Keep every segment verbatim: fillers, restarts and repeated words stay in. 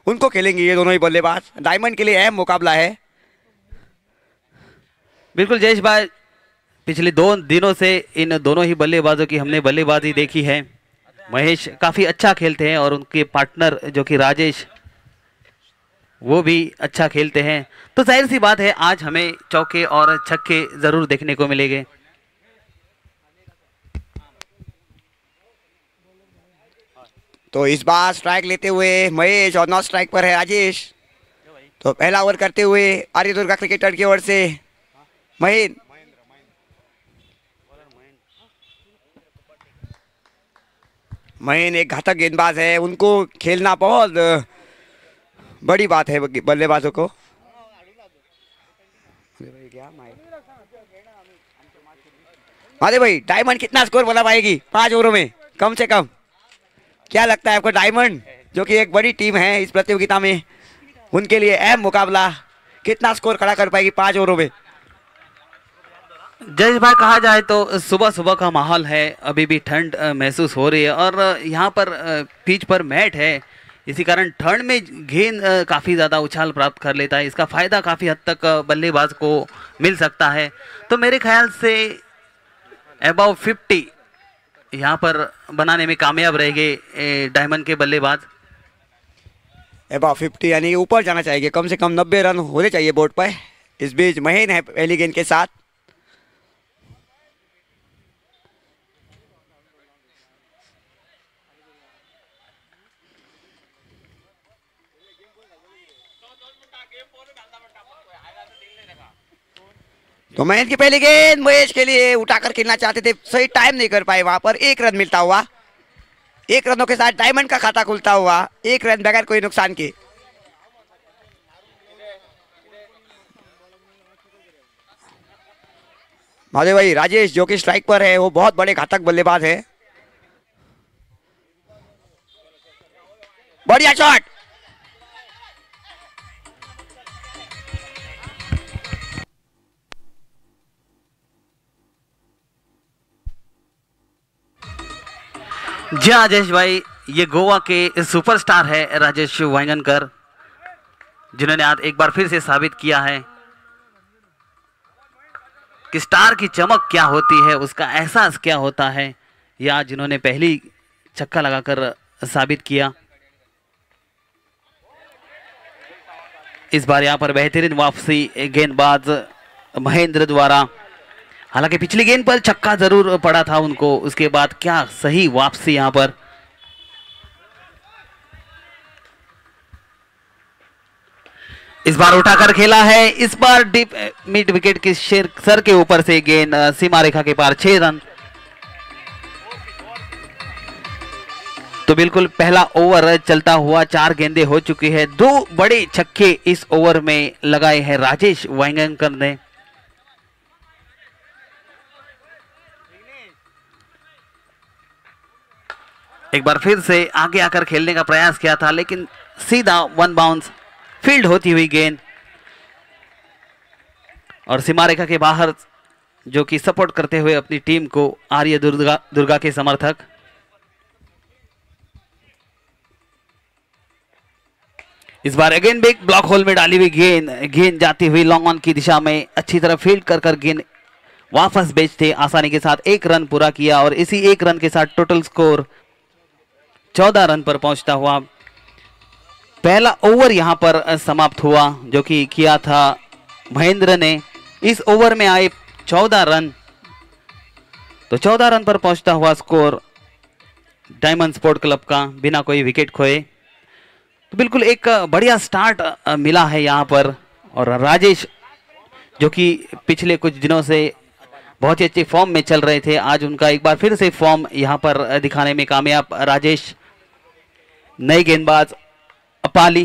उनको खेलेंगे ये दोनों ही बल्लेबाज। डायमंड के लिए अहम मुकाबला है। बिल्कुल जयेश भाई, पिछले दो दिनों से इन दोनों ही बल्लेबाजों की हमने बल्लेबाजी देखी है। महेश काफी अच्छा खेलते हैं और उनके पार्टनर जो कि राजेश वो भी अच्छा खेलते हैं, तो जाहिर सी बात है आज हमें चौके और छक्के जरूर देखने को मिलेंगे। तो इस बार स्ट्राइक लेते हुए महेश और नॉट स्ट्राइक पर है राजेश। तो पहला ओवर करते हुए आर्य दुर्गा क्रिकेटर की ओर से महेंद्र। महेंद्र एक घातक गेंदबाज है, उनको खेलना बहुत बड़ी बात है बल्लेबाजों को। अरे भाई डायमंड कितना स्कोर बना पाएगी पांच ओवरों में कम से कम? क्या लगता है आपको? डायमंड जो कि एक बड़ी टीम है इस प्रतियोगिता में, उनके लिए अहम मुकाबला, कितना स्कोर खड़ा कर पाएगी पांच ओवरों में? जयेश भाई कहा जाए तो सुबह सुबह का माहौल है, अभी भी ठंड महसूस हो रही है और यहाँ पर पिच पर मैट है, इसी कारण ठंड में गेंद काफ़ी ज़्यादा उछाल प्राप्त कर लेता है। इसका फ़ायदा काफ़ी हद तक बल्लेबाज को मिल सकता है। तो मेरे ख्याल से अबाउ फिफ्टी यहाँ पर बनाने में कामयाब रहेंगे डायमंड के बल्लेबाज। अबाउ फिफ्टी यानी ऊपर जाना चाहिए, कम से कम नब्बे रन होने चाहिए बोर्ड पर। इस बीच महेंद्र है पहली गेंद के साथ। तो महेंद्र की पहली गेंद महेश के लिए उठाकर खेलना चाहते थे, सही टाइम नहीं कर पाए, वहां पर एक रन मिलता हुआ, एक रनों के साथ डायमंड का खाता खुलता हुआ, एक रन बगैर कोई नुकसान के। माधव भाई राजेश जो कि स्ट्राइक पर है, वो बहुत बड़े घातक बल्लेबाज है। बढ़िया शॉट। जी हाँ जयेश भाई, ये गोवा के सुपरस्टार है राजेश वांगनकर, जिन्होंने आज एक बार फिर से साबित किया है कि स्टार की चमक क्या होती है, उसका एहसास क्या होता है। ये आज जिन्होंने पहली छक्का लगाकर साबित किया। इस बार यहाँ पर बेहतरीन वापसी गेंदबाज महेंद्र द्वारा, हालांकि पिछली गेंद पर छक्का जरूर पड़ा था उनको, उसके बाद क्या सही वापसी यहाँ पर। इस बार उठाकर खेला है, इस बार डीप मिड विकेट के सर के ऊपर से गेंद सीमा रेखा के पार, छह रन। तो बिल्कुल पहला ओवर चलता हुआ चार गेंदें हो चुकी है, दो बड़े छक्के इस ओवर में लगाए हैं राजेश वांगनकर ने। एक बार फिर से आगे आकर खेलने का प्रयास किया था, लेकिन सीधा वन बाउंस फील्ड होती हुई गेंद और सीमा रेखा के बाहर, जो कि सपोर्ट करते हुए अपनी टीम को आर्य दुर्गा दुर्गा के समर्थक। इस बार अगेन बिग ब्लॉक होल में डाली हुई गेंद, गेंद जाती हुई लॉन्ग ऑन की दिशा में अच्छी तरह फील्ड कर कर गेंद वापस भेजते आसानी के साथ एक रन पूरा किया और इसी एक रन के साथ टोटल स्कोर चौदह रन पर पहुंचता हुआ पहला ओवर यहां पर समाप्त हुआ, जो कि किया था महेंद्र ने। इस ओवर में आए चौदह रन, तो चौदह रन पर पहुंचता हुआ स्कोर डायमंड स्पोर्ट क्लब का बिना कोई विकेट खोए। तो बिल्कुल एक बढ़िया स्टार्ट मिला है यहां पर, और राजेश जो कि पिछले कुछ दिनों से बहुत ही अच्छे फॉर्म में चल रहे थे, आज उनका एक बार फिर से फॉर्म यहां पर दिखाने में कामयाब राजेश। नए गेंदबाज अपाली,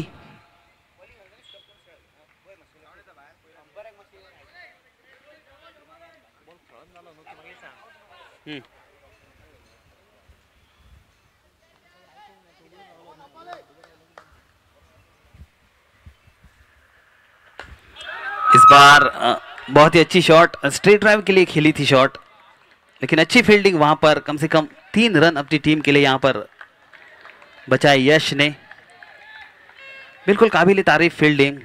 इस बार बहुत ही अच्छी शॉट, स्ट्रेट ड्राइव के लिए खेली थी शॉट, लेकिन अच्छी फील्डिंग वहां पर, कम से कम तीन रन अपनी टीम के लिए यहां पर बचाए यश ने। बिल्कुल काबिल तारीफ फील्डिंग।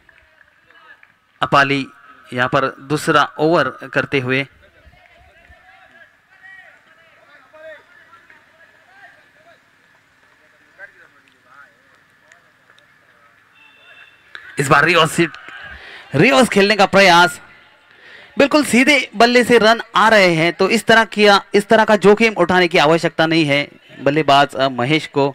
अपाली यहाँ पर दूसरा ओवर करते हुए इस बार रिवर्स सीट रिवर्स खेलने का प्रयास। बिल्कुल सीधे बल्ले से रन आ रहे हैं तो इस तरह किया इस तरह का जोखिम उठाने की आवश्यकता नहीं है बल्लेबाज महेश को।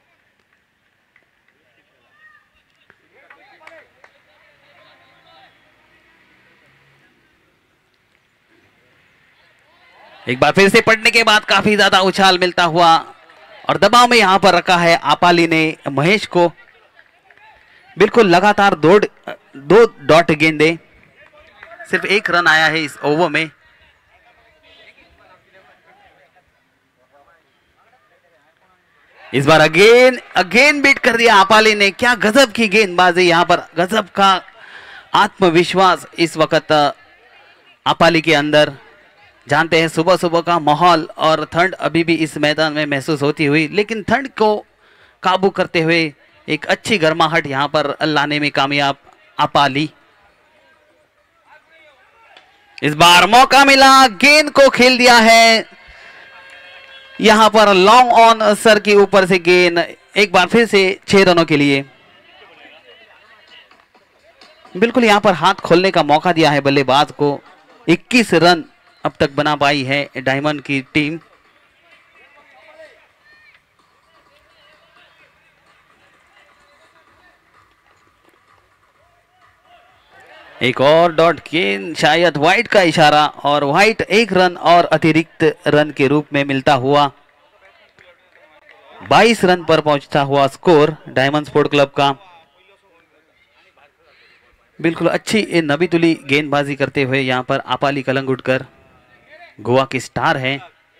एक बार फिर से पड़ने के बाद काफी ज्यादा उछाल मिलता हुआ और दबाव में यहां पर रखा है आपाली ने महेश को। बिल्कुल लगातार दो दो डॉट गेंदे, सिर्फ एक रन आया है इस ओवर में। इस बार अगेन अगेन बीट कर दिया आपाली ने। क्या गजब की गेंदबाजी, यहां पर गजब का आत्मविश्वास इस वक्त आपाली के अंदर। जानते हैं सुबह सुबह का माहौल और ठंड अभी भी इस मैदान में महसूस होती हुई, लेकिन ठंड को काबू करते हुए एक अच्छी गर्माहट यहां पर लाने में कामयाब आपाली। इस बार मौका मिला, गेंद को खेल दिया है यहां पर लॉन्ग ऑन सर के ऊपर से गेंद। एक बार फिर से छह रनों के लिए बिल्कुल यहां पर हाथ खोलने का मौका दिया है बल्लेबाज को। इक्कीस रन अब तक बना पाई है डायमंड की टीम। एक और डॉट गेंद, शायद व्हाइट का इशारा, और व्हाइट एक रन और अतिरिक्त रन के रूप में मिलता हुआ बाईस रन पर पहुंचता हुआ स्कोर डायमंड स्पोर्ट क्लब का। बिल्कुल अच्छी नबी तुली गेंदबाजी करते हुए यहां पर आपाली कलंगुटकर गोवा की स्टार है।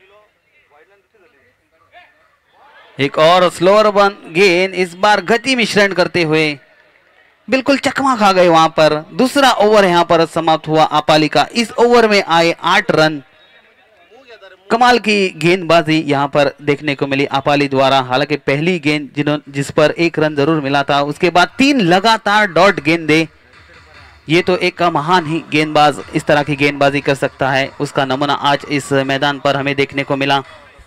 एक और स्लोअर वन गेंद, इस बार गति मिश्रण करते हुए बिल्कुल चकमा खा गए वहां पर। दूसरा ओवर यहां पर समाप्त हुआ आपाली का। इस ओवर में आए आठ रन। कमाल की गेंदबाजी यहां पर देखने को मिली आपाली द्वारा। हालांकि पहली गेंद जिन्हों जिस पर एक रन जरूर मिला था, उसके बाद तीन लगातार डॉट गेंदे। ये तो एक महान ही गेंदबाज इस तरह की गेंदबाजी कर सकता है, उसका नमूना आज इस मैदान पर हमें देखने को मिला।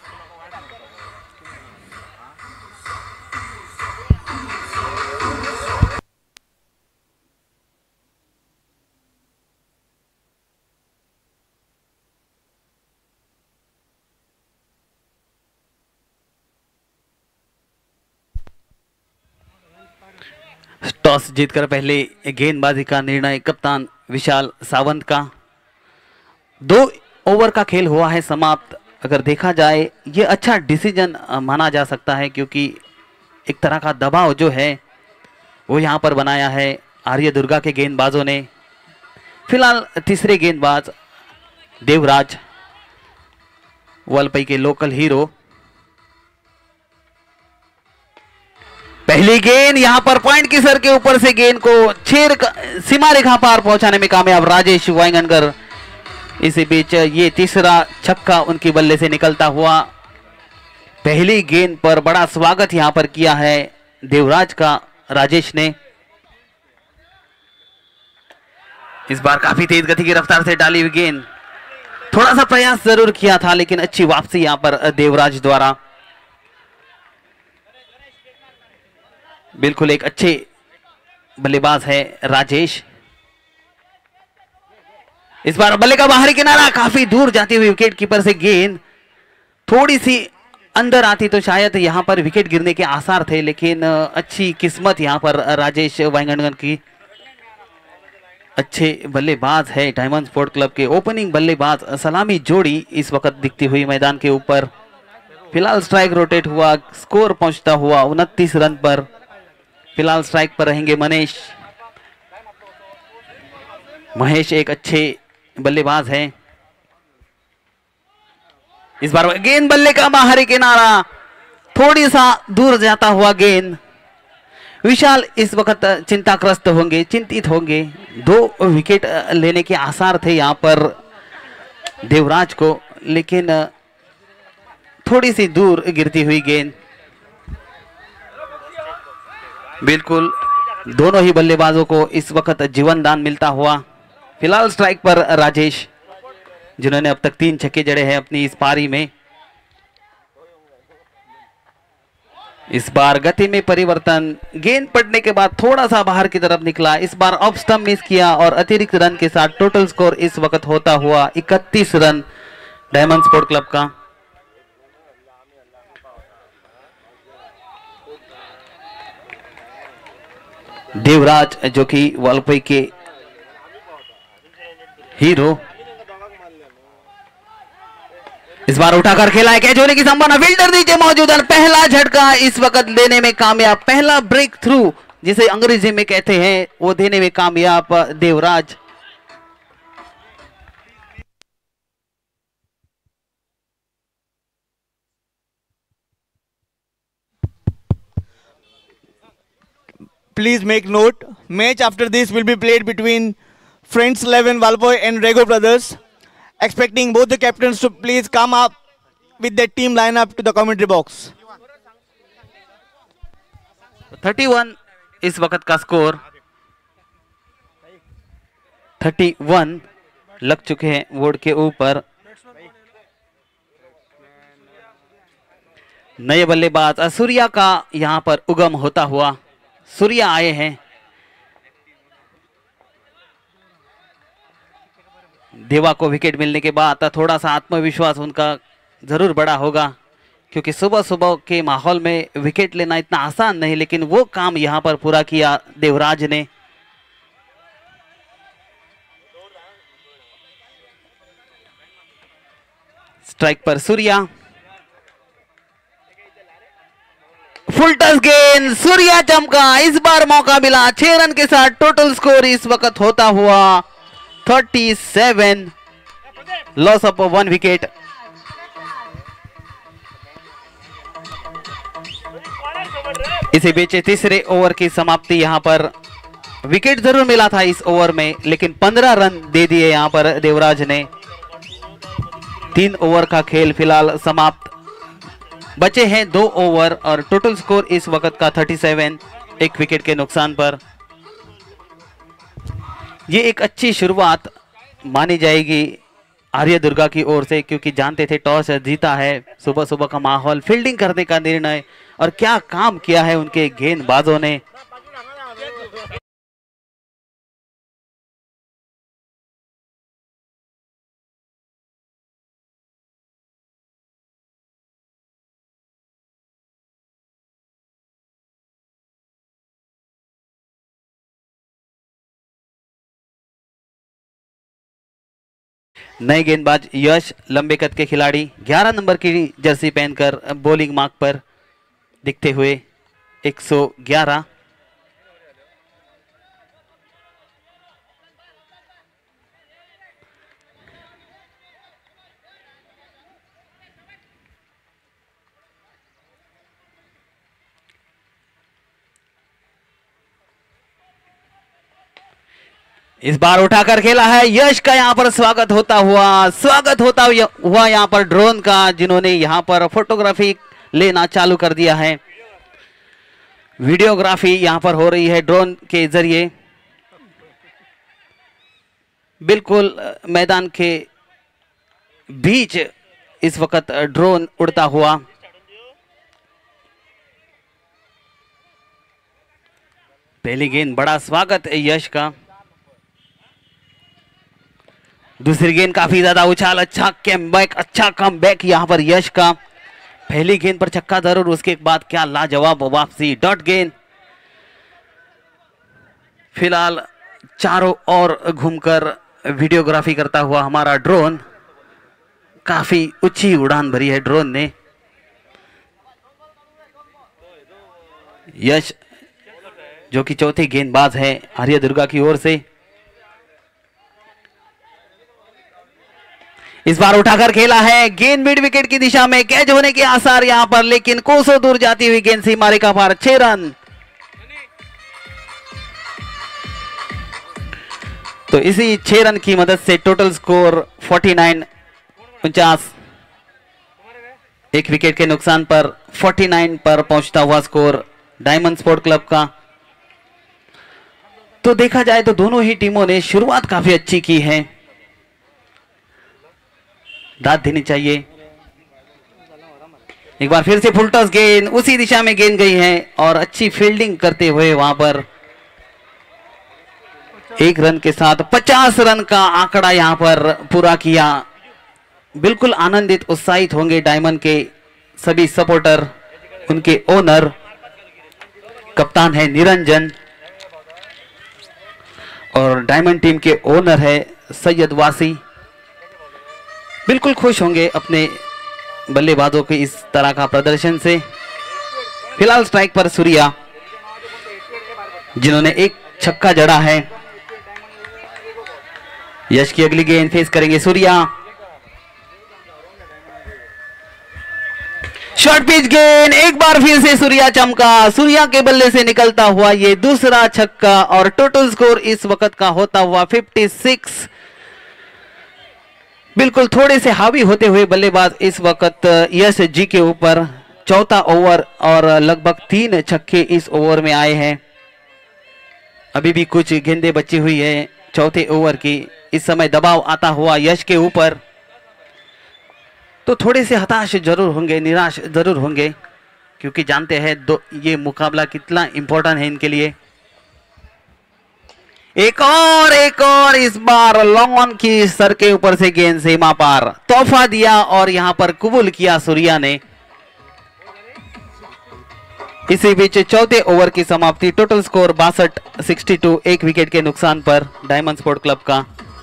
टॉस जीतकर पहले गेंदबाजी का निर्णय कप्तान विशाल सावंत का। दो ओवर का खेल हुआ है समाप्त। अगर देखा जाए ये अच्छा डिसीजन माना जा सकता है, क्योंकि एक तरह का दबाव जो है वो यहाँ पर बनाया है आर्य दुर्गा के गेंदबाजों ने। फिलहाल तीसरे गेंदबाज देवराज, वालपई के लोकल हीरो। पहली गेंद यहां पर पॉइंट की सर के ऊपर से गेंद को छेर सीमा रेखा पार पहुंचाने में कामयाब राजेश वाइंगनकर। इसी बीच ये तीसरा छक्का उनकी बल्ले से निकलता हुआ। पहली गेंद पर बड़ा स्वागत यहां पर किया है देवराज का राजेश ने। इस बार काफी तेज गति की रफ्तार से डाली हुई गेंद, थोड़ा सा प्रयास जरूर किया था लेकिन अच्छी वापसी यहां पर देवराज द्वारा। बिल्कुल एक अच्छे बल्लेबाज है राजेश। इस बार बल्ले का बाहरी किनारा, काफी दूर जाती हुई विकेट कीपर से गेंद थोड़ी सी अंदर आती तो शायद यहां पर विकेट गिरने के आसार थे, लेकिन अच्छी किस्मत यहां पर राजेश वाइंगनकर की। अच्छे बल्लेबाज है डायमंड स्पोर्ट क्लब के ओपनिंग बल्लेबाज सलामी जोड़ी इस वक्त दिखती हुई मैदान के ऊपर। फिलहाल स्ट्राइक रोटेट हुआ, स्कोर पहुंचता हुआ उनतीस रन पर। फिलहाल स्ट्राइक पर रहेंगे मनीष। महेश एक अच्छे बल्लेबाज हैं। इस बार गेंद बल्ले का बाहरी किनारा, थोड़ी सा दूर जाता हुआ गेंद। विशाल इस वक्त चिंताग्रस्त होंगे, चिंतित होंगे। दो विकेट लेने के आसार थे यहां पर देवराज को, लेकिन थोड़ी सी दूर गिरती हुई गेंद। बिल्कुल दोनों ही बल्लेबाजों को इस वक्त जीवन दान मिलता हुआ। फिलहाल स्ट्राइक पर राजेश, जिन्होंने अब तक तीन छक्के जड़े हैं अपनी इस पारी में। इस बार गति में परिवर्तन, गेंद पड़ने के बाद थोड़ा सा बाहर की तरफ निकला, इस बार ऑफ स्टंप मिस किया और अतिरिक्त रन के साथ टोटल स्कोर इस वक्त होता हुआ इकतीस रन डायमंड स्पोर्ट क्लब का। देवराज जो कि वालपई के हीरो, इस बार उठाकर खेला है, कैच होने की संभावना, फील्डर नीचे मौजूद है, पहला झटका इस वक्त लेने में कामयाब, पहला ब्रेक थ्रू जिसे अंग्रेजी में कहते हैं वो देने में कामयाब Devraj. Please make note, match after this will be played between Friends eleven Valpoy and Rego Brothers. Expecting both the captains to please come up with their team lineup to the commentary box. इकतीस इस वक्त का score, इकतीस लग चुके हैं board के ऊपर। नए बल्लेबाज सूर्या का यहां पर उगम होता हुआ, सूर्या आए हैं। देवा को विकेट मिलने के बाद थोड़ा सा आत्मविश्वास उनका जरूर बड़ा होगा, क्योंकि सुबह सुबह के माहौल में विकेट लेना इतना आसान नहीं, लेकिन वो काम यहां पर पूरा किया देवराज ने। स्ट्राइक पर सूर्या, फुल टच गेंद, सूर्या चमका, इस बार मौका मिला, छह रन के साथ टोटल स्कोर इस वक्त होता हुआ सैंतीस, लॉस ऑफ वन विकेट। इसी बीच तीसरे ओवर की समाप्ति, यहां पर विकेट जरूर मिला था इस ओवर में, लेकिन पंद्रह रन दे दिए यहां पर देवराज ने। तीन ओवर का खेल फिलहाल समाप्त, बचे हैं दो ओवर और टोटल स्कोर इस वक्त का सैंतीस, एक विकेट के नुकसान पर। ये एक अच्छी शुरुआत मानी जाएगी आर्य दुर्गा की ओर से, क्योंकि जानते थे टॉस जीता है, सुबह सुबह का माहौल, फील्डिंग करने का निर्णय, और क्या काम किया है उनके गेंदबाजों ने। नए गेंदबाज यश, लंबे कद के खिलाड़ी, ग्यारह नंबर की जर्सी पहनकर बॉलिंग मार्क पर दिखते हुए एक सौ ग्यारह। इस बार उठाकर खेला है, यश का यहां पर स्वागत होता हुआ स्वागत होता हुआ यहां पर ड्रोन का, जिन्होंने यहां पर फोटोग्राफी लेना चालू कर दिया है। वीडियोग्राफी यहां पर हो रही है ड्रोन के जरिए, बिल्कुल मैदान के बीच इस वक्त ड्रोन उड़ता हुआ। पहली गेंद, बड़ा स्वागत यश का। दूसरी गेंद काफी ज्यादा उछाल, अच्छा कमबैक, अच्छा कमबैक यहां पर यश का। पहली गेंद पर छक्का जरूर, उसके बाद क्या लाजवाब वापसी, डॉट गेंद। फिलहाल चारों ओर घूमकर वीडियोग्राफी करता हुआ हमारा ड्रोन, काफी ऊंची उड़ान भरी है ड्रोन ने। यश जो कि चौथे गेंदबाज है आर्य दुर्गा की ओर से, इस बार उठाकर खेला है, गेंद मिड विकेट की दिशा में, कैच होने के आसार यहां पर, लेकिन कोसों दूर जाती हुई गेंद सीमा रेखा पार, छह रन। तो इसी छह रन की मदद से टोटल स्कोर उनचास, उनचास, एक विकेट के नुकसान पर उनचास पर पहुंचता हुआ स्कोर डायमंड स्पोर्ट क्लब का। तो देखा जाए तो दोनों ही टीमों ने शुरुआत काफी अच्छी की है, दाद देनी चाहिए। एक बार फिर से फुल टॉस गेंद उसी दिशा में गेंद गई है और अच्छी फील्डिंग करते हुए वहां पर एक रन के साथ पचास रन का आंकड़ा यहां पर पूरा किया। बिल्कुल आनंदित उत्साहित होंगे डायमंड के सभी सपोर्टर, उनके ओनर कप्तान है निरंजन और डायमंड टीम के ओनर है सैयद वासी। बिल्कुल खुश होंगे अपने बल्लेबाजों के इस तरह का प्रदर्शन से। फिलहाल स्ट्राइक पर सूर्या, जिन्होंने एक छक्का जड़ा है। यश की अगली गेंद फेस करेंगे सूर्या। शॉर्ट पिच गेंद, एक बार फिर से सूर्या चमका। सूर्या के बल्ले से निकलता हुआ ये दूसरा छक्का और टोटल स्कोर इस वक्त का होता हुआ छप्पन। बिल्कुल थोड़े से हावी होते हुए बल्लेबाज इस वक्त यश जी के ऊपर। चौथा ओवर और लगभग तीन छक्के इस ओवर में आए हैं। अभी भी कुछ गेंदें बची हुई है चौथे ओवर की। इस समय दबाव आता हुआ यश के ऊपर, तो थोड़े से हताश जरूर होंगे, निराश जरूर होंगे, क्योंकि जानते हैं दो ये मुकाबला कितना इंपॉर्टेंट है इनके लिए। एक और एक और इस बार लॉन्ग ऑन की सर के ऊपर से गेंद सीमा पार, तोहफा दिया और यहां पर कबूल किया सूर्या ने। इसी बीच चौथे ओवर की समाप्ति, टोटल स्कोर बासठ बासठ, एक विकेट के नुकसान पर डायमंड स्पोर्ट क्लब का।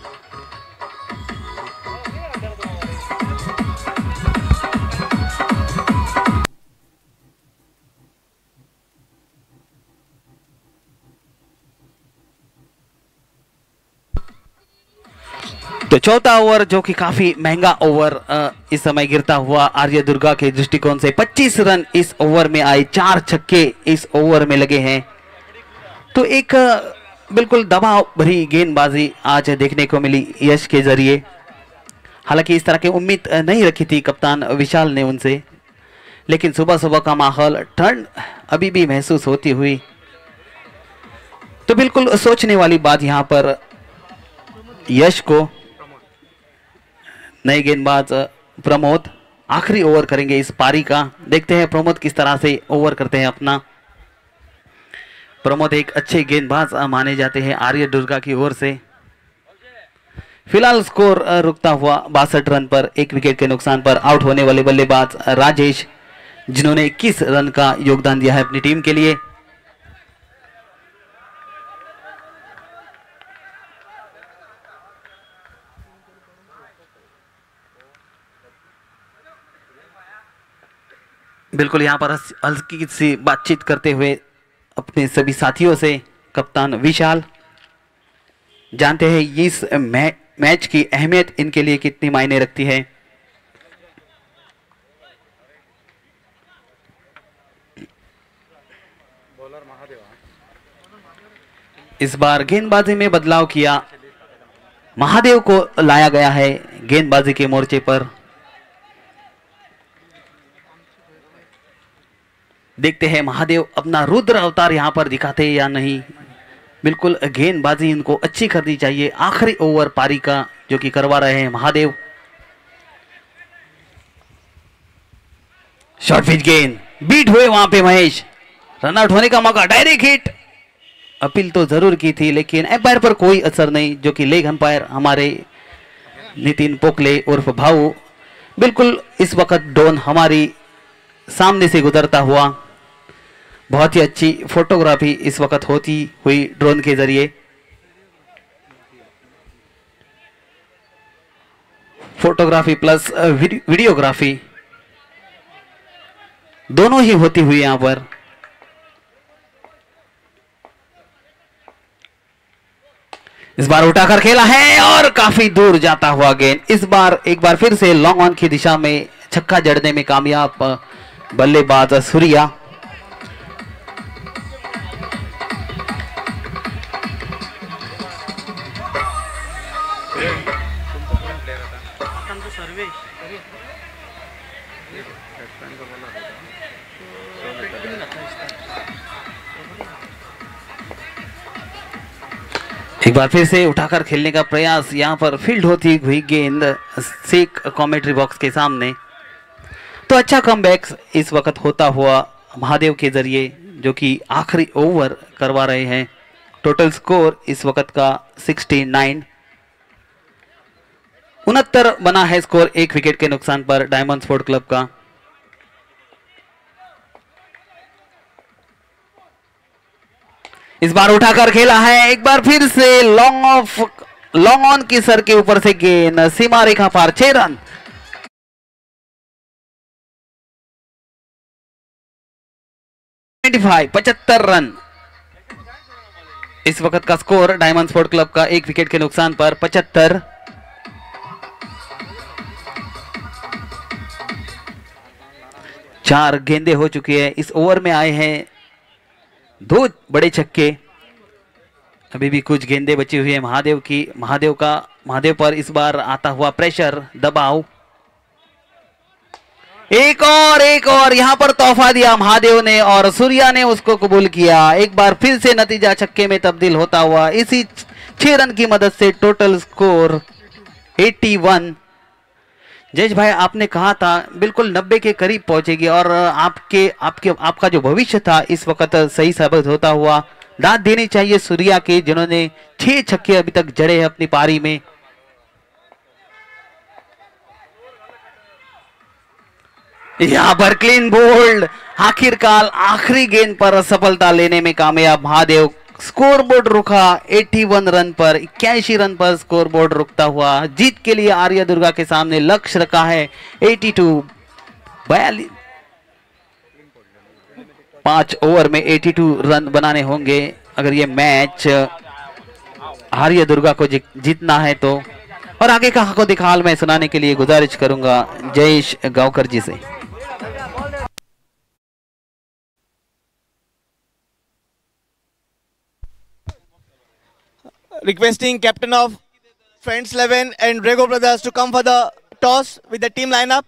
तो चौथा ओवर जो कि काफी महंगा ओवर इस समय गिरता हुआ आर्य दुर्गा के दृष्टिकोण से, पच्चीस रन इस ओवर में आए, चार छक्के इस ओवर में लगे हैं। तो एक बिल्कुल दबाव भरी गेंदबाजी आज देखने को मिली यश के जरिए। हालांकि इस तरह की उम्मीद नहीं रखी थी कप्तान विशाल ने उनसे, लेकिन सुबह सुबह का माहौल, ठंड अभी भी महसूस होती हुई, तो बिल्कुल सोचने वाली बात यहां पर यश को। नए गेंदबाज प्रमोद आखिरी ओवर करेंगे इस पारी का। देखते हैं प्रमोद किस तरह से ओवर करते हैं अपना। प्रमोद एक अच्छे गेंदबाज माने जाते हैं आर्य दुर्गा की ओर से। फिलहाल स्कोर रुकता हुआ बासठ रन पर, एक विकेट के नुकसान पर। आउट होने वाले बल्लेबाज राजेश, जिन्होंने इक्कीस रन का योगदान दिया है अपनी टीम के लिए। बिल्कुल यहां पर हल्की सी बातचीत करते हुए अपने सभी साथियों से कप्तान विशाल, जानते हैं इस मै, मैच की अहमियत इनके लिए कितनी मायने रखती है। इस बार गेंदबाजी में बदलाव किया, महादेव को लाया गया है गेंदबाजी के मोर्चे पर। देखते हैं महादेव अपना रुद्र अवतार यहां पर दिखाते हैं या नहीं। बिल्कुल गेंदबाजी इनको अच्छी करनी चाहिए आखिरी ओवर पारी का, जो कि करवा रहे हैं महादेव। शॉर्ट पिच गेंद, बीट हुए वहां पे महेश, रन आउट होने का मौका, डायरेक्ट हिट। अपील तो जरूर की थी लेकिन एम्पायर पर कोई असर नहीं, जो कि लेग अंपायर हमारे नितिन पोकले उर्फ भाऊ। बिल्कुल इस वक्त ड्रोन हमारी सामने से गुजरता हुआ, बहुत ही अच्छी फोटोग्राफी इस वक्त होती हुई ड्रोन के जरिए। फोटोग्राफी प्लस वीडियोग्राफी दोनों ही होती हुई यहां पर। इस बार उठाकर खेला है और काफी दूर जाता हुआ गेंद। इस बार एक बार फिर से लॉन्ग ऑन की दिशा में छक्का जड़ने में कामयाब बल्लेबाज सूर्या। एक बार फिर से उठाकर खेलने का प्रयास, यहाँ पर फील्ड होती हुई गेंद सेक कमेंट्री बॉक्स के सामने। तो अच्छा कमबैक इस वक्त होता हुआ महादेव के जरिए, जो कि आखिरी ओवर करवा रहे हैं। टोटल स्कोर इस वक्त का उनहत्तर उनहत्तर बना है स्कोर, एक विकेट के नुकसान पर डायमंड स्पोर्ट क्लब का। इस बार उठाकर खेला है एक बार फिर से लॉन्ग ऑफ लॉन्ग ऑन की सर के ऊपर से गेंद सीमा रेखा पार, छह रन। पचहत्तर रन इस वक्त का स्कोर डायमंड स्पोर्ट क्लब का, एक विकेट के नुकसान पर पचहत्तर। चार गेंदे हो चुकी है इस ओवर में, आए हैं दो बड़े छक्के, अभी भी कुछ गेंदें बची हुई है महादेव की। महादेव का महादेव पर इस बार आता हुआ प्रेशर, दबाव, एक और एक और यहां पर तोहफा दिया महादेव ने और सूर्या ने उसको कबूल किया। एक बार फिर से नतीजा छक्के में तब्दील होता हुआ, इसी छह रन की मदद से टोटल स्कोर इक्यासी। जयेश भाई, आपने कहा था बिल्कुल नब्बे के करीब पहुंचेगी और आपके आपके आपका जो भविष्य था इस वक्त सही साबित होता हुआ। दाद देनी चाहिए सूर्या के, जिन्होंने छह छक्के अभी तक जड़े हैं अपनी पारी में। यहां पर क्लीन बोल्ड, आखिरकार आखिरी गेंद पर सफलता लेने में कामयाब महादेव। स्कोरबोर्ड रुका इक्यासी रन पर, इक्यासी रन पर स्कोरबोर्ड रुकता हुआ। जीत के लिए आर्य दुर्गा के सामने लक्ष्य रखा है बयासी बयालीस पांच ओवर में बयासी रन बनाने होंगे अगर ये मैच आर्य दुर्गा को जीतना है तो। और आगे का को दिखाल मैं सुनाने के लिए गुजारिश करूंगा जयेश गांवकर जी से। Requesting captain of Friends eleven and Rego Brothers to come for the toss with the team lineup.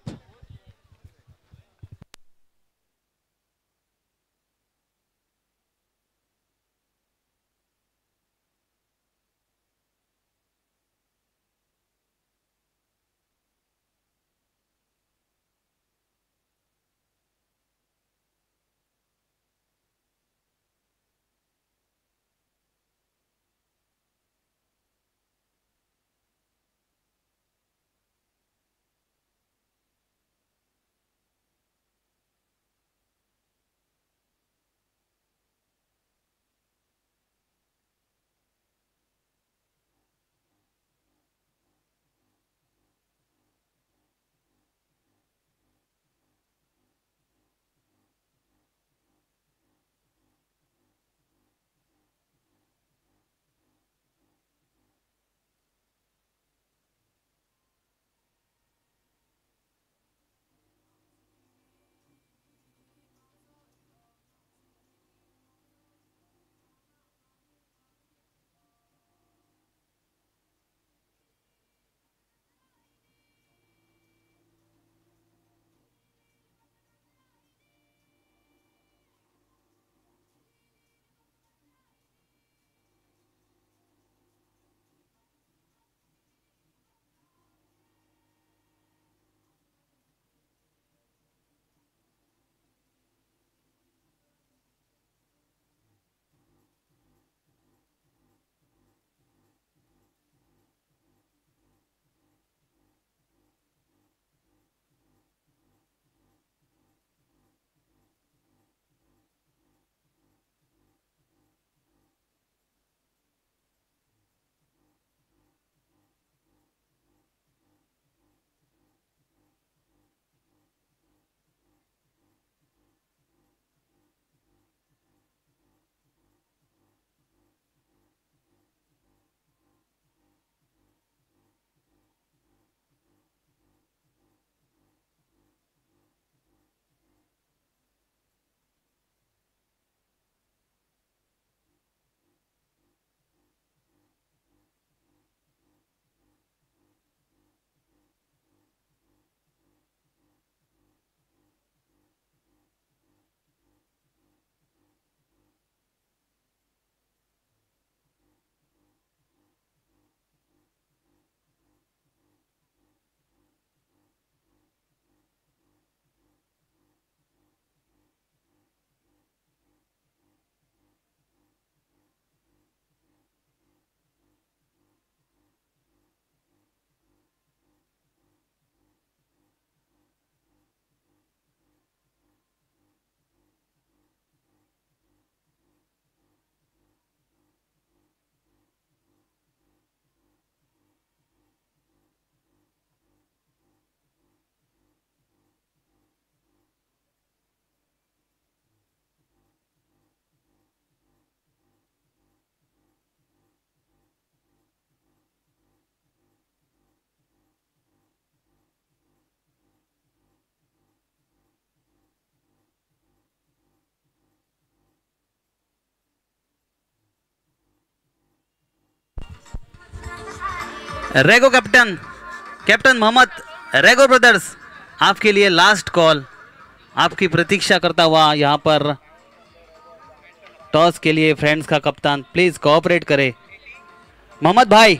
Rego captain captain Mohammed Rego brothers, आपके लिए लास्ट कॉल, आपकी प्रतीक्षा करता हुआ यहाँ पर टॉस के लिए फ्रेंड्स का कप्तान प्लीज कोऑपरेट करे। मोहम्मद भाई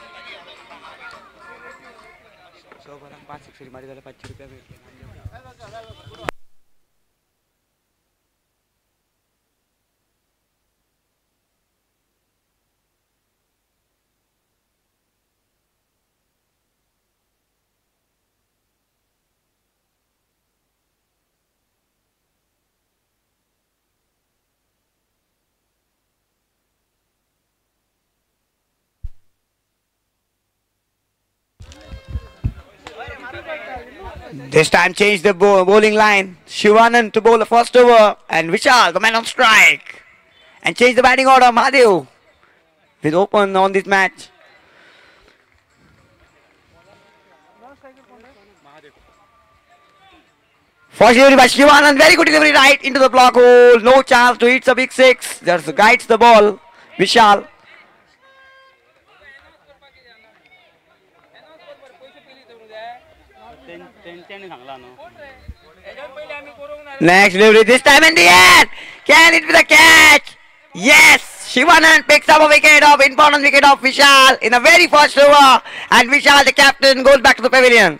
This time change the bow bowling line. Shivanand to bowl the first over and Vishal, the man on strike. And change the batting order. Mahadev with open on this match. First delivery by Shivanand. Very good delivery right into the block hole. No chance to hit the big six. Just guides the ball. Vishal. Next delivery, this time in the air. Can it be the catch? Yes, Shivanand picks up a wicket off, important wicket off Vishal in the very first over, and Vishal, the captain, goes back to the pavilion.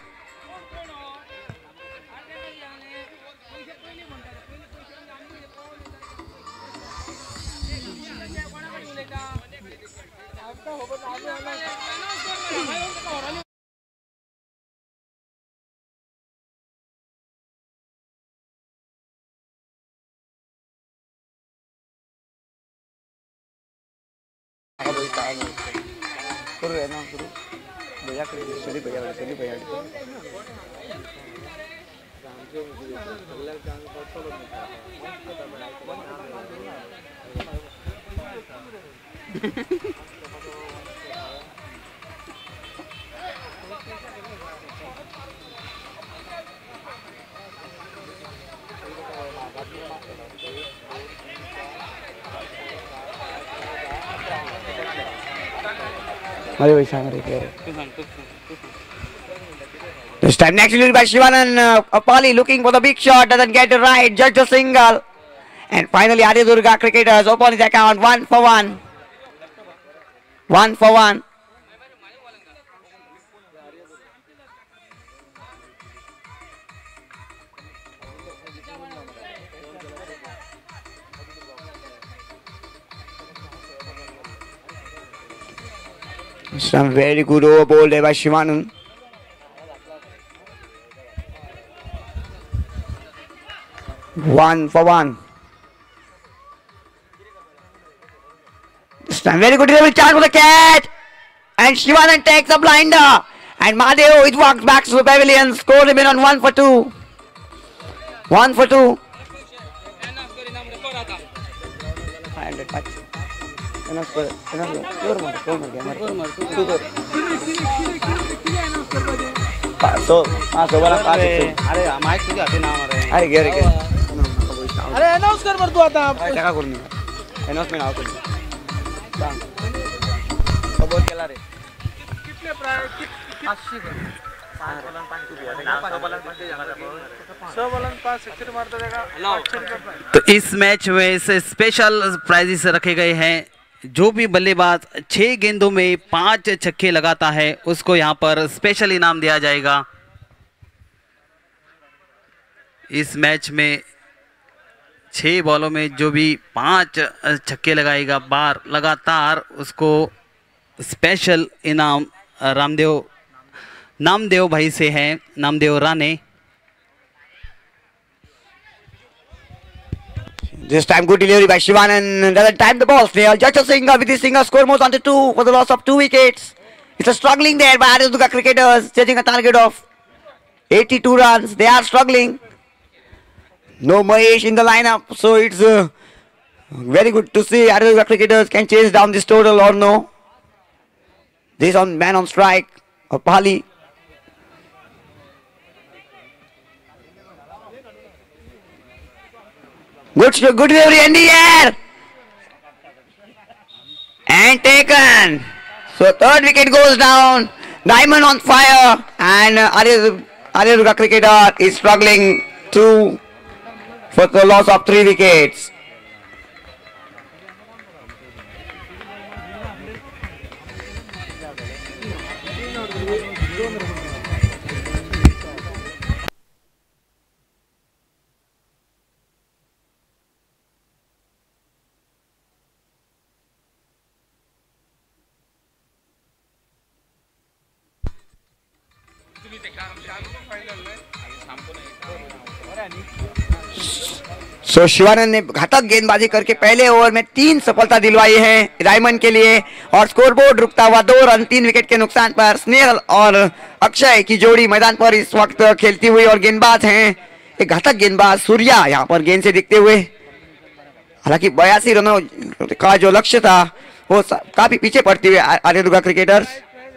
This time next delivery by Shivanand, uh, Apali looking for the big shot, doesn't get it right, just a single. And finally Adi Durga cricketers open his account one for one. One for one. Some very good over ball there by Shivanand. One for one. This time very good delivery, chance for the catch. And Shivanand takes a blinder. And Mahadev, it walks back to the pavilion. Score remain on one for two. One for two. five hundred touch. Enough score. Enough score. Four more. Four more. Four more. Two more. So, हाँ सो वाला पास है. अरे mic तुझे आते ना हमारे. अरे गिर गिर. अरे अनाउंस कर मर तू आता. अरे क्या करूँ मैं? अनाउंसमेंट आओ करूँ. बांग. तो बहुत खेला रे. कितने प्राय अस्सी कर. पाँच बॉलन पाँच टू दिया. सौ बॉलन पाँच जाएगा. सौ बॉलन पाँच सेंचुरी मारता जाएगा. तो इस मैच में से स्पेशल प्राइजेस रखे गए हैं। जो भी बल्लेबाज छह गेंदों में पांच छक्के लगाता है उसको यहां पर स्पेशल इनाम दिया जाएगा। इस मैच में छह बॉलों में जो भी पांच छक्के लगाएगा बार लगातार उसको स्पेशल इनाम रामदेव नामदेव भाई से है, Namdev Rane. This time good delivery by Shivanand. Doesn't time the ball. Snail. Just a single. With this single score moves on to two for the loss of two wickets. It's a struggling there by Adi Durga cricketers chasing a target of eighty-two runs. They are struggling. No Mahesh in the lineup, so it's uh, very good to see Adi Durga cricketers can chase down this total or no. This on man on strike of Pali. Good, good delivery in the air. And taken. So third wicket goes down. Diamond on fire, and uh, Arya Arya Durga cricketer is struggling to for the loss of three wickets. सो शिवानंद ने घातक गेंदबाजी करके पहले over में तीन सफलता दिलवाई है डायमंड के लिए, और स्कोरबोर्ड रुकता हुआ दो रन तीन विकेट के नुकसान पर स्नेहल और अक्षय की जोड़ी मैदान पर इस वक्त खेलती हुई, और गेंदबाज हैं एक घातक गेंदबाज सूर्या यहाँ पर गेंद से दिखते हुए। हालांकि बयासी रनों का जो लक्ष्य था वो काफी पीछे पड़ती हुई आर्य दुर्गा क्रिकेटर्स।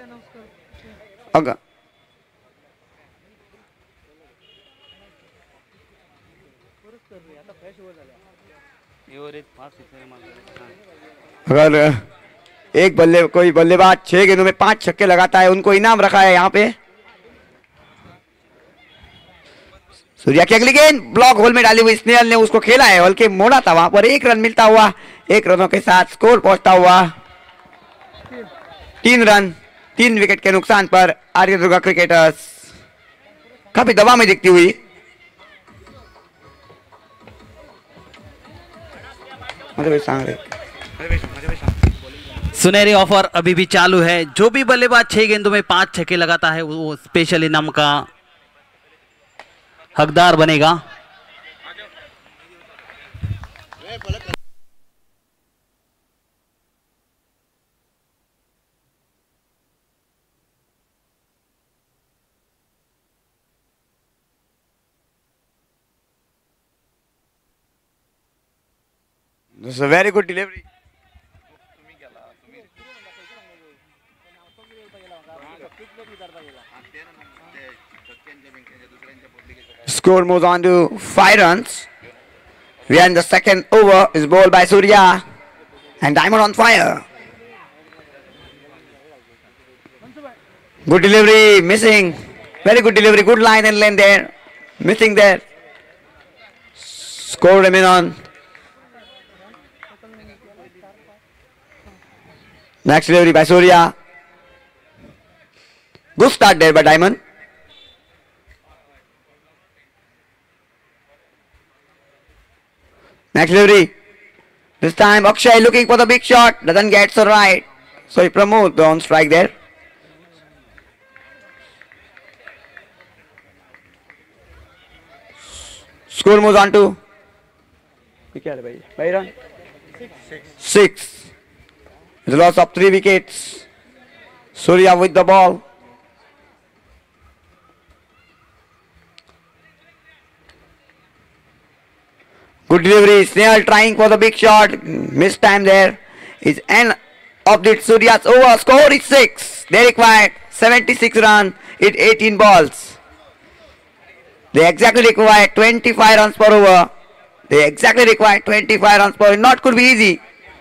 अगर एक बल्ले कोई बल्लेबाज छह गेंदों में पांच छक्के लगाता है उनको इनाम रखा है यहाँ पे। सूर्या की अगली गेंद ब्लॉक होल में डाली हुई स्नेहल ने उसको खेला है, हल्के मोड़ा था, वहां पर एक रन मिलता हुआ, एक रनों के साथ स्कोर पहुंचता हुआ तीन रन तीन विकेट के नुकसान पर आर्य दुर्गा क्रिकेटर्स काफी दबाव में दिखती हुई। सुनहरी ऑफर अभी भी चालू है। जो भी बल्लेबाज छह गेंदों में पांच छक्के लगाता है वो स्पेशल इनाम का हकदार बनेगा। This is a very good delivery. Score moves on to five runs. We are in the second over. Is bowled by Surya and Diamond on fire. Good delivery, missing. Very good delivery, good line and lane there. Missing there. Score remain on. Next delivery by Surya. Good start there by Diamond. Next delivery. This time Akshay looking for the big shot. Doesn't get so right. So he promotes on strike there. Score moves on to six. The loss of three wickets. Surya with the ball. Good delivery. Snehal trying for the big shot. Missed time there. Is end of the Surya's over. Score is six. They required seventy-six runs in eighteen balls. They exactly require twenty-five runs per over. They exactly require twenty-five runs per over. Not could be easy.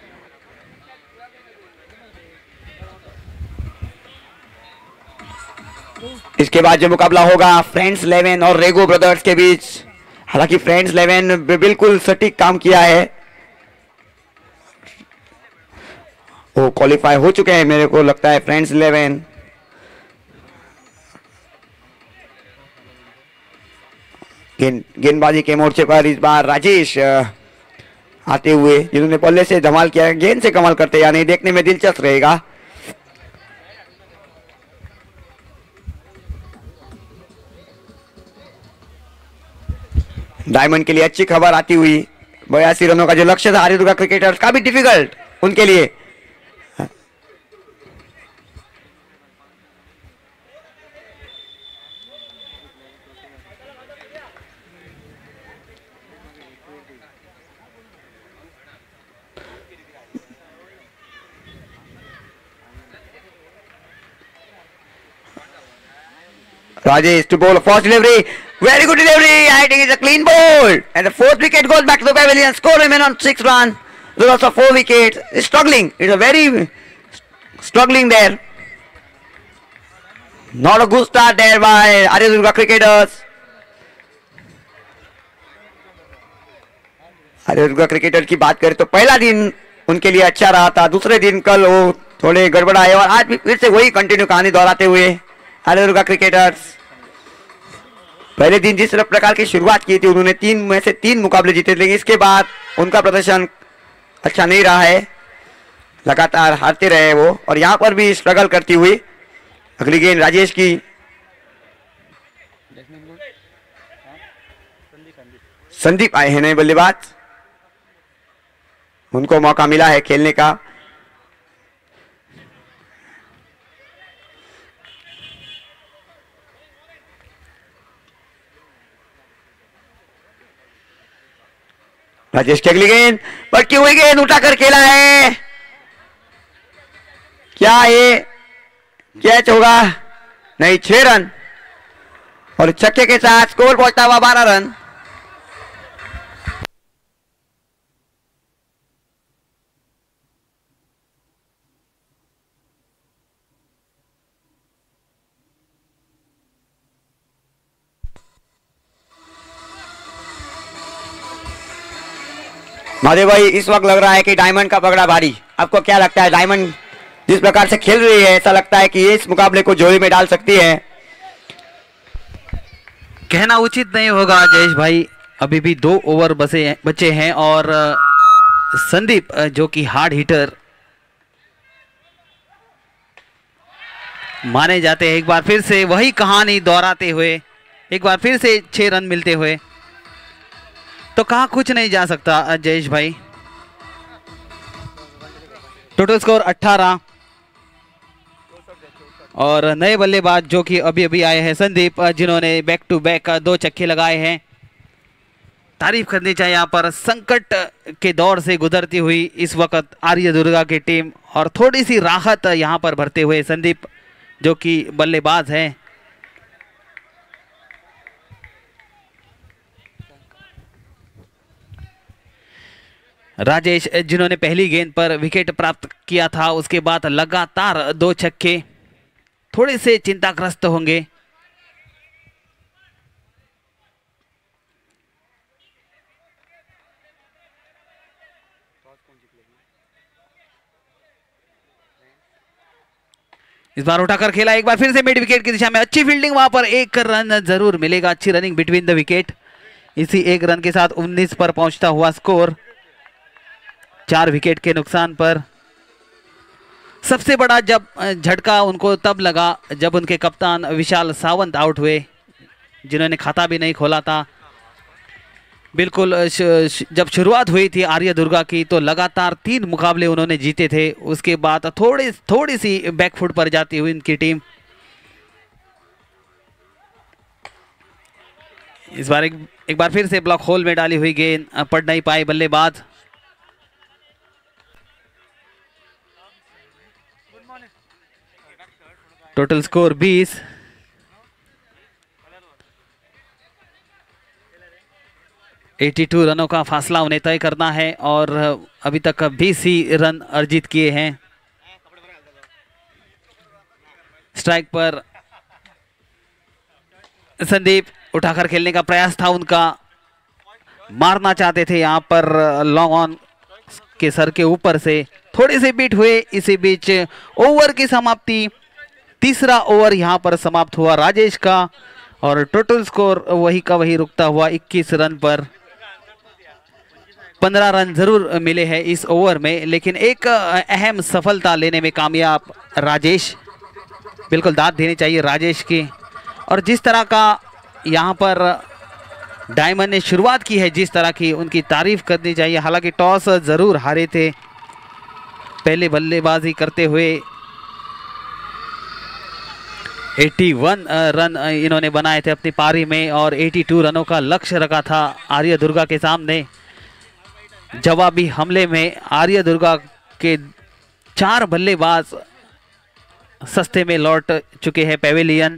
इसके बाद जो मुकाबला होगा friends eleven और रेगो brothers के बीच, हालांकि friends eleven बिल्कुल सटीक काम किया है, वो क्वालिफाई हो चुके हैं मेरे को लगता है फ्रेंड्स इलेवन। गेंद गेंदबाजी के मोर्चे पर इस बार राजेश आते हुए, जिन्होंने बल्ले से धमाल किया, गेंद से कमाल करते या नहीं देखने में दिलचस्प रहेगा। डायमंड के लिए अच्छी खबर आती हुई, बयासी रनों का जो लक्ष्य था आर्य दुर्गा क्रिकेटर्स का भी डिफिकल्ट उनके लिए। Rajesh to bowl a first delivery. Very good delivery. I think it's a clean bowl. And the fourth wicket goes back to the pavilion. Score remain on six runs. The loss of four wickets. It's struggling. It's a very struggling there. Not a good start there by Arya Durga cricketers. Arya Durga cricketer की बात करें तो पहला दिन उनके लिए अच्छा रहा था, दूसरे दिन कल वो थोड़े गड़बड़ाए और आज भी फिर से वही कंटिन्यू कहानी दोहराते हुए आर्य दुर्गा क्रिकेटर्स। पहले दिन जिस प्रकार की शुरुआत की थी उन्होंने तीन में से तीन मुकाबले जीते, लेकिन इसके बाद उनका प्रदर्शन अच्छा नहीं रहा है, लगातार हारते रहे वो। और यहाँ पर भी स्ट्रगल करती हुई अगली गेंद राजेश की, संदीप आए हैं नए बल्लेबाज, उनको मौका मिला है खेलने का। राजेश की अगली गेंद, पटकी हुई गेंद उठाकर खेला है, क्या ये कैच होगा? नहीं, छह रन और छक्के के साथ स्कोर पहुंचता हुआ बारह रन। महादेव भाई, इस वक्त लग रहा है कि डायमंड का पगड़ा भारी। आपको क्या लगता है, डायमंड जिस प्रकार से खेल रही है ऐसा लगता है कि ये इस मुकाबले को झोली में डाल सकती है? कहना उचित नहीं होगा जयेश भाई, अभी भी दो ओवर बचे बचे हैं और संदीप जो कि हार्ड हिटर माने जाते हैं, एक बार फिर से वही कहानी दोहराते हुए, एक बार फिर से छह रन मिलते हुए, तो कहा कुछ नहीं जा सकता जयेश भाई। टोटल स्कोर अठारह और नए बल्लेबाज जो कि अभी अभी आए हैं संदीप, जिन्होंने बैक टू बैक दो छक्के लगाए हैं। तारीफ करनी चाहिए यहाँ पर संकट के दौर से गुजरती हुई इस वक्त आर्य दुर्गा की टीम, और थोड़ी सी राहत यहाँ पर भरते हुए संदीप जो कि बल्लेबाज हैं। राजेश जिन्होंने पहली गेंद पर विकेट प्राप्त किया था, उसके बाद लगातार दो छक्के, थोड़े से चिंताग्रस्त होंगे। इस बार उठाकर खेला एक बार फिर से मिड विकेट की दिशा में, अच्छी फील्डिंग, वहां पर एक रन जरूर मिलेगा, अच्छी रनिंग बिटवीन द विकेट। इसी एक रन के साथ उन्नीस पर पहुंचता हुआ स्कोर, चार विकेट के नुकसान पर। सबसे बड़ा जब झटका उनको तब लगा जब उनके कप्तान विशाल सावंत आउट हुए, जिन्होंने खाता भी नहीं खोला था। बिल्कुल जब शुरुआत हुई थी आर्य दुर्गा की तो लगातार तीन मुकाबले उन्होंने जीते थे, उसके बाद थोड़ी थोड़ी सी बैकफुट पर जाती हुई उनकी टीम। इस बार एक, एक बार फिर से ब्लॉक होल में डाली हुई गेंद पड़ नहीं पाए बल्लेबाज। टोटल स्कोर बीस। बयासी रनों का फासला उन्हें तय करना है और अभी तक बीस ही रन अर्जित किए हैं। स्ट्राइक पर संदीप, उठाकर खेलने का प्रयास था उनका, मारना चाहते थे यहां पर लॉन्ग ऑन के सर के ऊपर से, थोड़े से बीट हुए। इसी बीच ओवर की समाप्ति, तीसरा ओवर यहां पर समाप्त हुआ राजेश का और टोटल स्कोर वही का वही रुकता हुआ इक्कीस रन पर। पंद्रह रन जरूर मिले हैं इस ओवर में, लेकिन एक अहम सफलता लेने में कामयाब राजेश, बिल्कुल दाद देनी चाहिए राजेश की। और जिस तरह का यहां पर डायमंड ने शुरुआत की है, जिस तरह की, उनकी तारीफ करनी चाहिए। हालांकि टॉस जरूर हारे थे, पहले बल्लेबाजी करते हुए इक्यासी रन इन्होंने बनाए थे अपनी पारी में और बयासी रनों का लक्ष्य रखा था आर्य दुर्गा के सामने। जवाबी हमले में आर्य दुर्गा के चार बल्लेबाज सस्ते में लौट चुके हैं पेविलियन।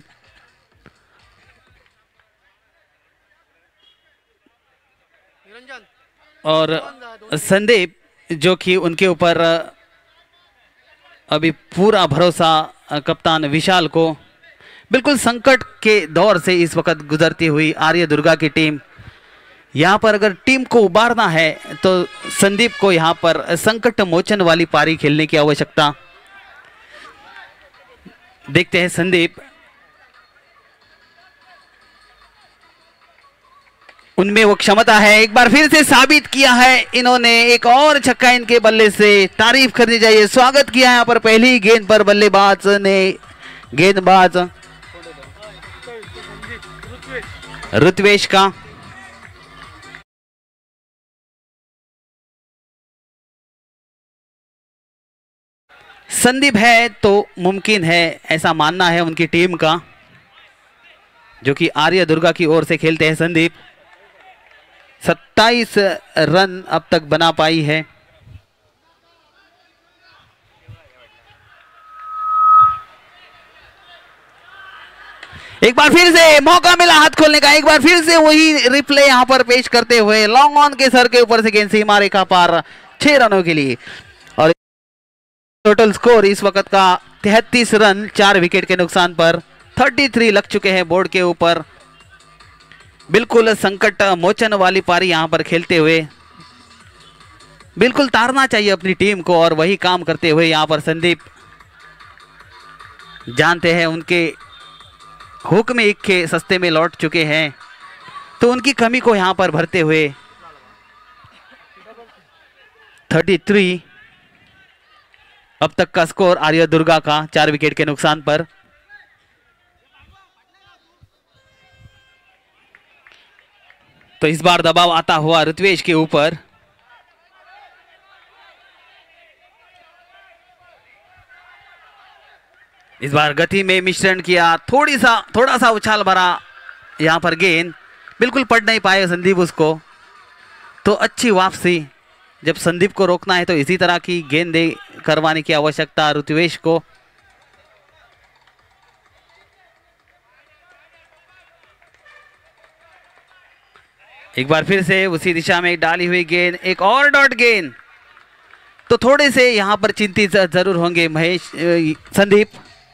और संदीप जो कि उनके ऊपर अभी पूरा भरोसा अ, कप्तान विशाल को। बिल्कुल संकट के दौर से इस वक्त गुजरती हुई आर्य दुर्गा की टीम, यहाँ पर अगर टीम को उबारना है तो संदीप को यहाँ पर संकट मोचन वाली पारी खेलने की आवश्यकता। देखते हैं संदीप, उनमें वो क्षमता है, एक बार फिर से साबित किया है इन्होंने। एक और छक्का इनके बल्ले से, तारीफ करनी चाहिए, स्वागत किया यहाँ पर पहली गेंद पर बल्लेबाज ने, गेंदबाज ऋत्वेश का। संदीप है तो मुमकिन है, ऐसा मानना है उनकी टीम का, जो कि आर्य दुर्गा की ओर से खेलते हैं संदीप। सत्ताईस रन अब तक बना पाई है। एक बार फिर से मौका मिला हाथ खोलने का, एक बार फिर से वही रिप्ले यहां पर पेश करते हुए, लॉन्ग ऑन के सर के ऊपर से गेंद सीमा रेखा पार, छह रनों के लिए। और टोटल स्कोर इस वक्त का तैंतीस रन, चार विकेट के नुकसान पर तैंतीस लग चुके हैं बोर्ड के ऊपर। बिल्कुल संकट मोचन वाली पारी यहां पर खेलते हुए, बिल्कुल तारना चाहिए अपनी टीम को, और वही काम करते हुए यहां पर संदीप जानते हैं उनके हुक में एक के सस्ते में लौट चुके हैं, तो उनकी कमी को यहां पर भरते हुए तैंतीस अब तक का स्कोर आर्य दुर्गा का, चार विकेट के नुकसान पर। तो इस बार दबाव आता हुआ ऋत्वेश के ऊपर। इस बार गति में मिश्रण किया, थोड़ी सा थोड़ा सा उछाल भरा यहां पर गेंद, बिल्कुल पढ़ नहीं पाए संदीप उसको। तो अच्छी वापसी, जब संदीप को रोकना है तो इसी तरह की गेंदें करवाने की आवश्यकता ऋत्वेश को। एक बार फिर से उसी दिशा में डाली हुई गेंद, एक और डॉट गेंद। तो थोड़े से यहां पर चिंतित जरूर होंगे महेश संदीप,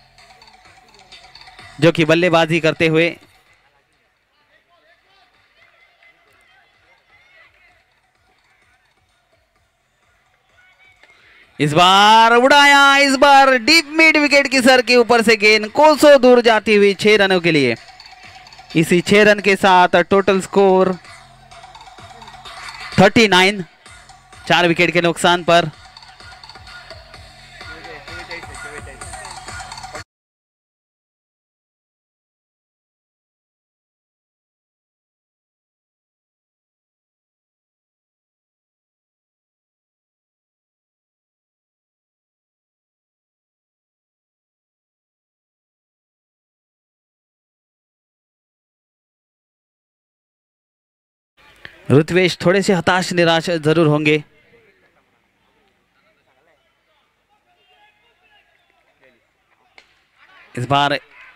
जो कि बल्लेबाजी करते हुए। इस बार उड़ाया, इस बार डीप मिड विकेट की सर के ऊपर से गेंद कोसों दूर जाती हुई, छह रनों के लिए। इसी छह रन के साथ टोटल स्कोर उनतालीस, चार विकेट के नुकसान पर। ऋत्वेश थोड़े से हताश निराश जरूर होंगे। इस बार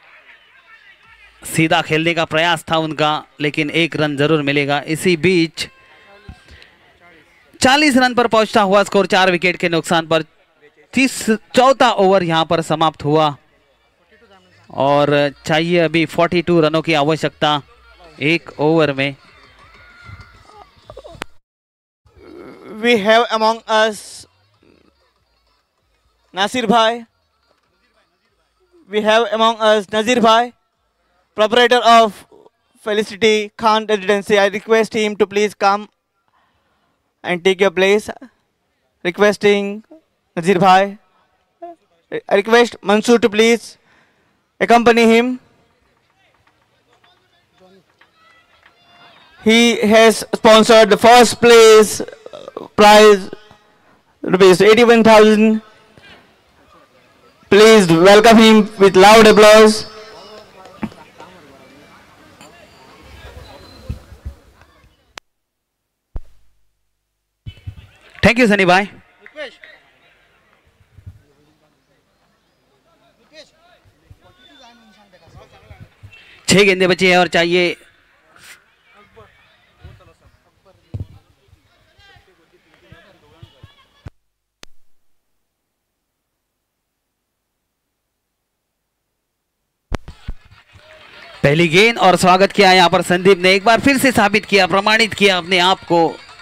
सीधा खेलने का प्रयास था उनका, लेकिन एक रन जरूर मिलेगा। इसी बीच चालीस रन पर पहुंचता हुआ स्कोर, चार विकेट के नुकसान पर। तीस चौथा ओवर यहां पर समाप्त हुआ और चाहिए अभी बयालीस रनों की आवश्यकता एक ओवर में। We have among us Nasir Bhai. We have among us Nazir Bhai, proprietor of Felicity Khan Residency. I request him to please come and take your place. Requesting Nazir Bhai. I request Mansoor to please accompany him. He has sponsored the first place prize rupees eighty-one thousand. Please welcome him with loud applause. Thank you Sunny भाई। छह गेंदे बची है और चाहिए पहली गेंद और स्वागत किया यहाँ पर संदीप ने, एक बार फिर से साबित किया, प्रमाणित किया अपने आप को।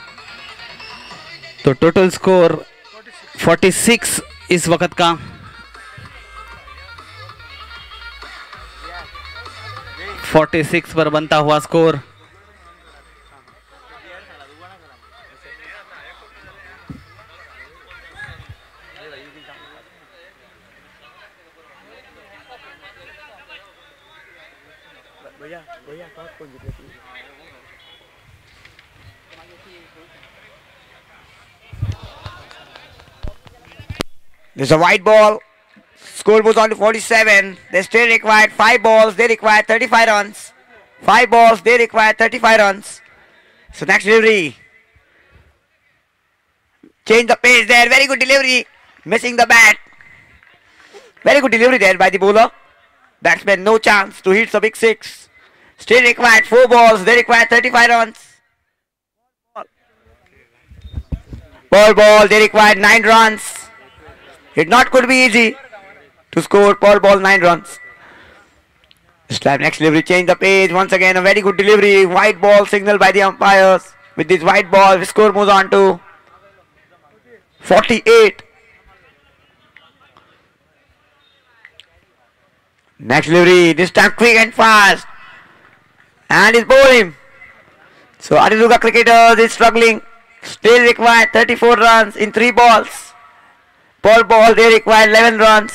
तो टोटल स्कोर छियालीस इस वक्त का। छियालीस पर बनता हुआ score. There's a white ball. Score moves on to forty-seven. They still required five balls. They require thirty-five runs. Five balls. They require thirty-five runs. So next delivery. Change the pace there. Very good delivery. Missing the bat. Very good delivery there by the bowler. Batsman no chance to hit the big six. Still required four balls. They require thirty-five runs. Ball ball. They required nine runs. It not could be easy to score ball ball nine runs. This time next delivery, change the page. Once again a very good delivery. White ball signal by the umpires. With this white ball, the score moves on to forty-eight. Next delivery, this time quick and fast. And it's bowling. So Adiluga cricketers is struggling. Still require thirty-four runs in three balls. Ball ball, they require eleven runs.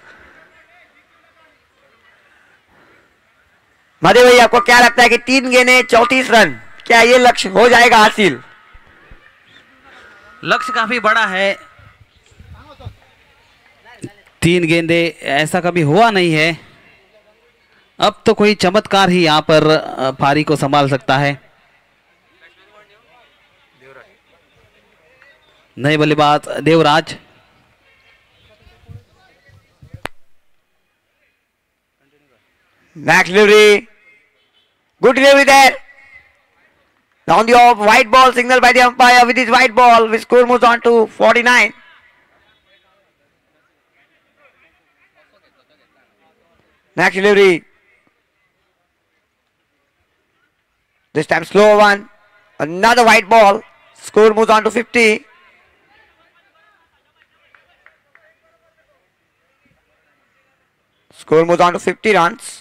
मधे भाई आपको क्या लगता है कि तीन गेंदें चौंतीस रन, क्या ये लक्ष्य हो जाएगा हासिल? लक्ष्य काफी बड़ा है। तीन गेंदे ऐसा कभी हुआ नहीं है। अब तो कोई चमत्कार ही यहाँ पर पारी को संभाल सकता है। नए बल्लेबाज Devraj. Next delivery. Good delivery there. On the off, white ball signal by the umpire. With his white ball, the score moves on to forty-nine. Next delivery. This time slow one. Another white ball. Score moves on to fifty. Score moves on to fifty runs.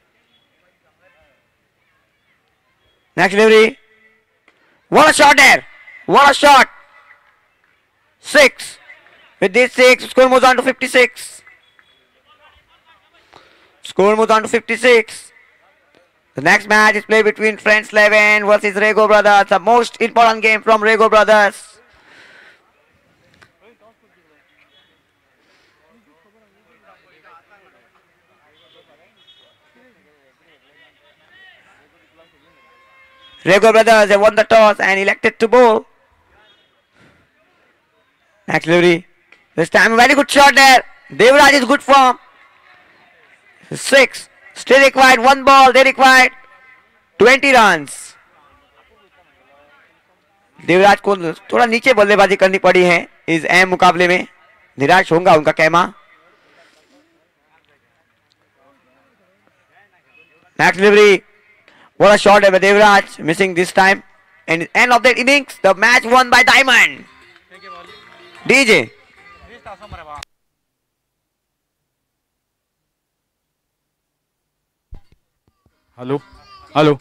Next delivery. What a shot there. What a shot. Six. With this six, score moves on to fifty-six. Score moves on to fifty-six. The next match is played between Friends eleven versus Rego Brothers. The most important game from Rego Brothers. Rego Brothers have won the toss and elected to bowl. Next delivery. This time a very good shot there. Devraj is good form. Six. Still required one ball. They required twenty runs. Devraj को थोड़ा नीचे बल्लेबाजी करनी पड़ी है इस अहम मुकाबले में. निराश होगा उनका कहना. Next delivery. What a shot by Devraj, missing this time. And end of that innings, the match won by Diamond. D J. Hello. Hello.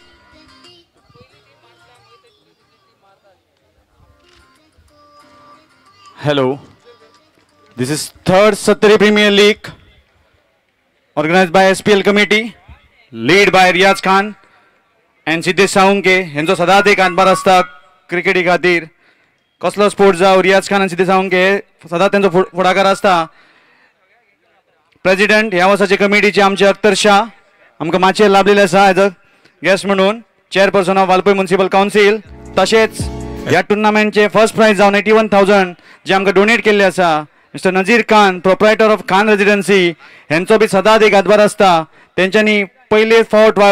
Hello. This is third Sattari Premier League organized by S P L committee, lead by Riyaz Khan and Siddesh Saunke. हेंचो सदांच एक हातभार आसता क्रिकेटी खातीर. कसलो sports जावं रियाज खान आनी सिद्धेश सावंके सदांच तेंचो फुडाकार आसता. प्रेसिडेंट ह्या वर्साचे कमिटीचे आमचे अख्तर शाह आमकां माचयेर लाभलेले आसा एज अ गेस्ट म्हणून. Chairperson of Valpoi municipal council. तशेंच ह्या टुर्नामेंटचे फर्स्ट प्राइज जावन एटी वन थावजंड जे आमकां डोनेट केल्ले आसा mister Nazir Khan, proprietor of Khan residency, हेंचो बी सदांच एक हातभार आसता. तेंच्यांनी पयले फावट